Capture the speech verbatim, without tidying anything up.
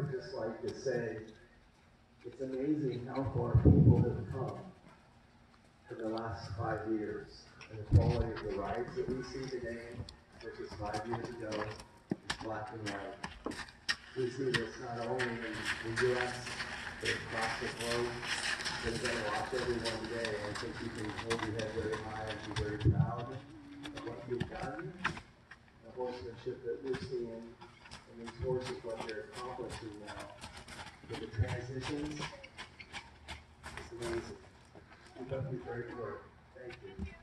would just like to say, it's amazing how far people have come in the last five years. And the quality of the rides that we see today versus five years ago is black and white. We see this not only in the U S, but across the globe. We're going to watch everyone today, and I think you can hold your head very high and be very proud of what you've done, the horsemanship that we're seeing, and these horses, what they're accomplishing now. With the transitions, it's amazing. Keep up your great work. Thank you.